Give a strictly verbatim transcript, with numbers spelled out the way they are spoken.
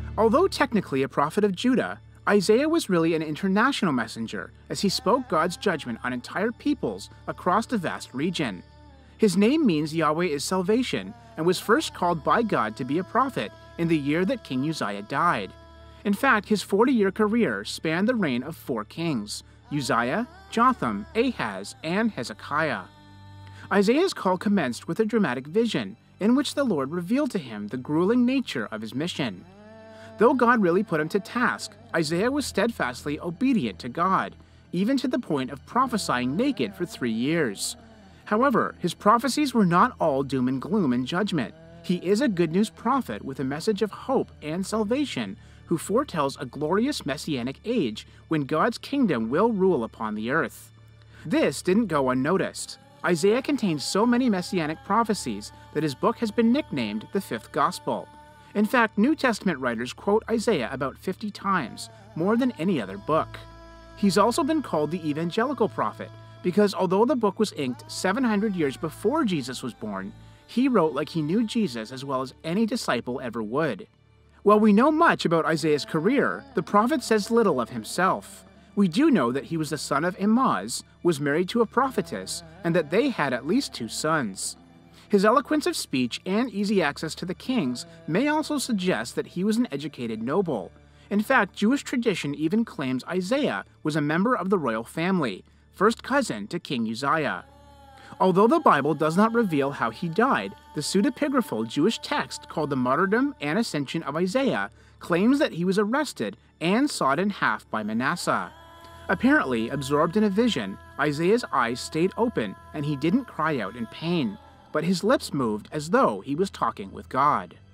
Although technically a prophet of Judah, Isaiah was really an international messenger, as he spoke God's judgment on entire peoples across the vast region. His name means Yahweh is salvation, and was first called by God to be a prophet in the year that King Uzziah died. In fact, his forty-year career spanned the reign of four kings: Uzziah, Jotham, Ahaz, and Hezekiah. Isaiah's call commenced with a dramatic vision, in which the Lord revealed to him the grueling nature of his mission. Though God really put him to task, Isaiah was steadfastly obedient to God, even to the point of prophesying naked for three years. However, his prophecies were not all doom and gloom and judgment. He is a good news prophet with a message of hope and salvation, who foretells a glorious messianic age when God's kingdom will rule upon the earth. This didn't go unnoticed. Isaiah contains so many messianic prophecies that his book has been nicknamed the Fifth Gospel. In fact, New Testament writers quote Isaiah about fifty times, more than any other book. He's also been called the evangelical prophet, because although the book was inked seven hundred years before Jesus was born, he wrote like he knew Jesus as well as any disciple ever would. While we know much about Isaiah's career, the prophet says little of himself. We do know that he was the son of Amoz, was married to a prophetess, and that they had at least two sons. His eloquence of speech and easy access to the kings may also suggest that he was an educated noble. In fact, Jewish tradition even claims Isaiah was a member of the royal family, first cousin to King Uzziah. Although the Bible does not reveal how he died, the pseudepigraphal Jewish text called the Martyrdom and Ascension of Isaiah claims that he was arrested and sawed in half by Manasseh. Apparently, absorbed in a vision, Isaiah's eyes stayed open and he didn't cry out in pain, but his lips moved as though he was talking with God.